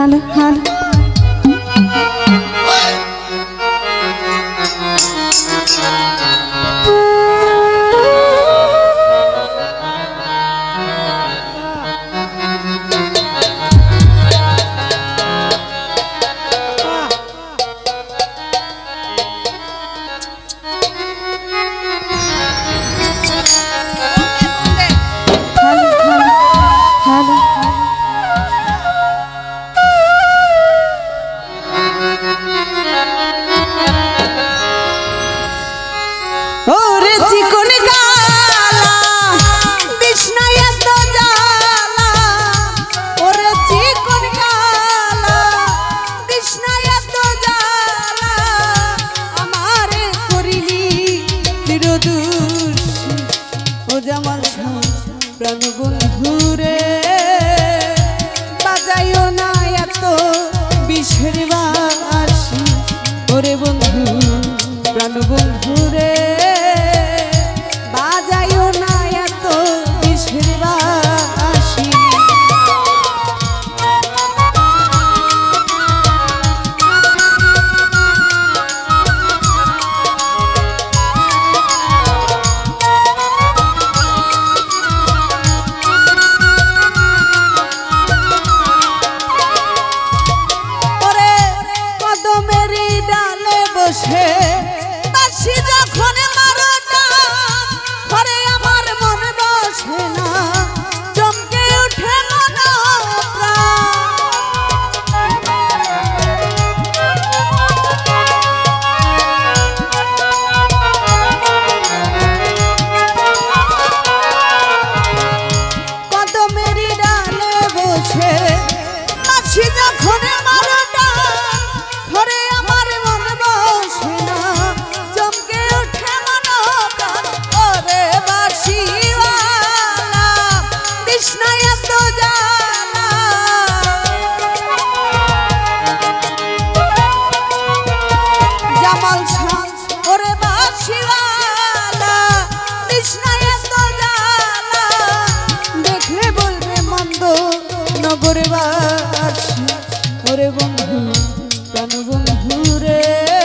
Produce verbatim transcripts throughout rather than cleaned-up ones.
hello, hello. প্রাণ বন্ধুরে বাজাইও না এত বিষের বাঁশি ওরে বন্ধু প্রাণ বন্ধুরে বাজাইও না এত বিষের বাঁশি বাঁশি যখন মারোটা ঘরে আমার মন বসে না চমকে উঠে মন কদমেরই ডালে বসে বাঁশি যখন মারোটা ঘরে আমার মন বসে না চমকে উঠে মন ওরে বাঁশিওয়ালা তৃষ্ণায় এত জ্বালা জামাল শাহ ওরে বাঁশিওয়ালা তৃষ্ণায় এত জ্বালা দেখলে বলবে মন্দ নগরে বাসি ওরে বন্ধু প্রাণ বন্ধুরে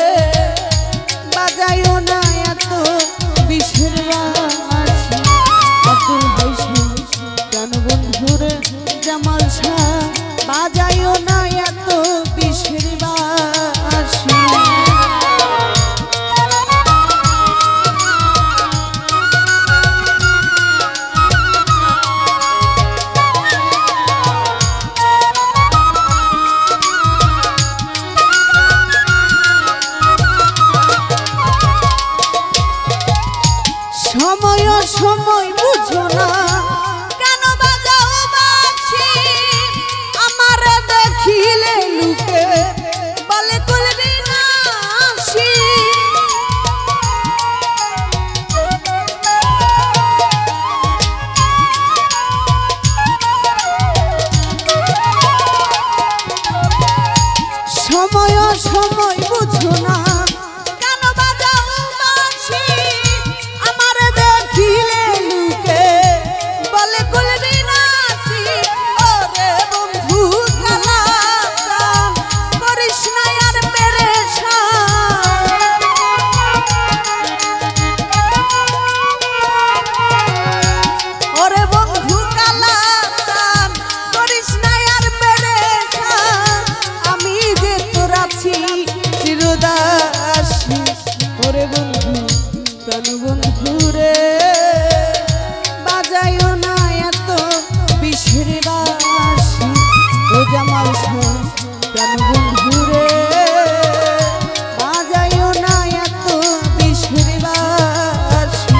বাজাইও না এত বিষের বাঁশি আব্দুল হাইসি প্রাণ বন্ধুরে জামাল শাহ বাজাইও না এত বিষের বাঁশি সময় সময় বুঝো না কেন বাজাও বাঁশি আমার দেখিলে লুকে বলে কুলবি নাশি সময় সময় বুঝো না ওরে বন্ধু প্রাণ বন্ধুরে বাজাইও না এত বিষের বাঁশি ও জামাল শাহ প্রাণ বন্ধুরে বাজাইও না এত বিষের বাঁশি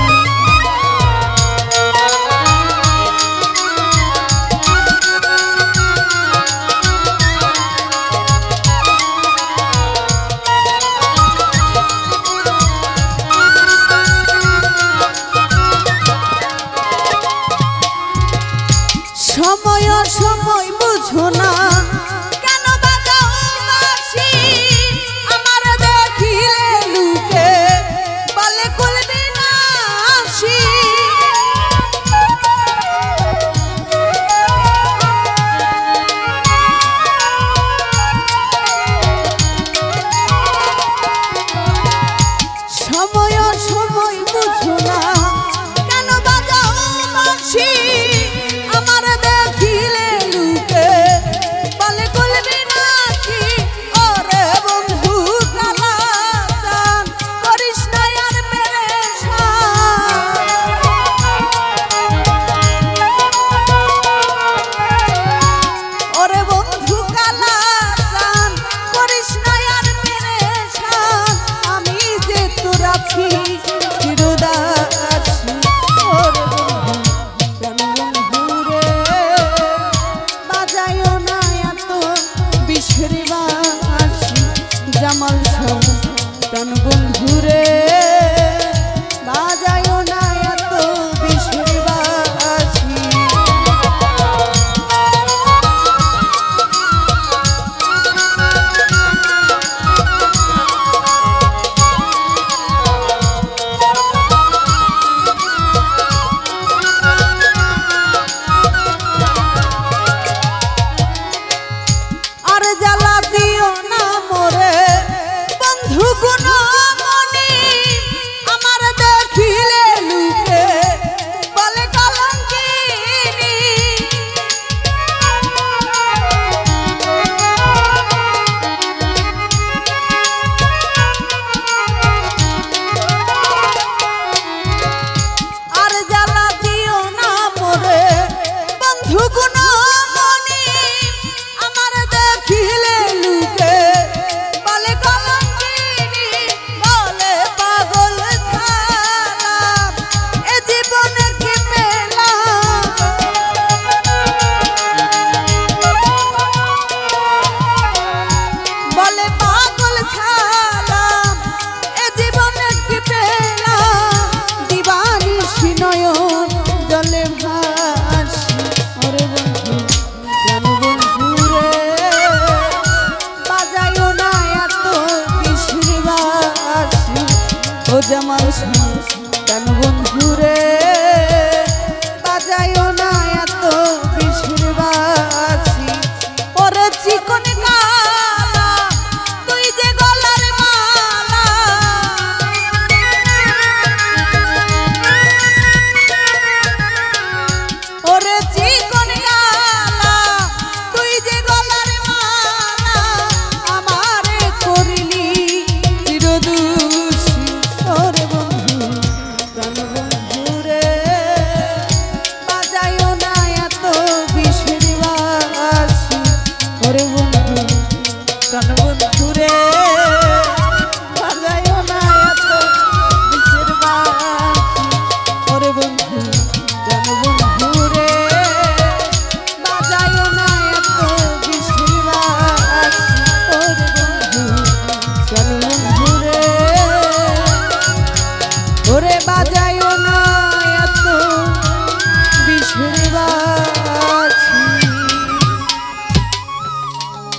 আছি চিরদাসী ওরে বন্ধু প্রাণ বন্ধু রে বাজায়ও না এত বিষের বাঁশি জামাল শাহ প্রাণ বন্ধু রে বাজায়ও না এত বিষের বাঁশি আর জ্বালা দিও না মোরে বন্ধু গুণমণি আমার দেখিলে লুকে বলে কলঙ্কিনী আর জ্বালা দিও না মোরে বন্ধু গুণমণি আমার দেখিলে লুকে বলে কলঙ্কিনী বলে পাগল ছাড়াম এ জীবনে কি পেলাম বলে পাগল ছাড়াম এ জীবনে কি পেলাম দিবানিশি নয়ন জলে ভাসি ওরে বন্ধু প্রাণ বন্ধু রে বাজায়ও না এত বিষের বাঁশি ও জামাল শাহ প্রাণ বন্ধু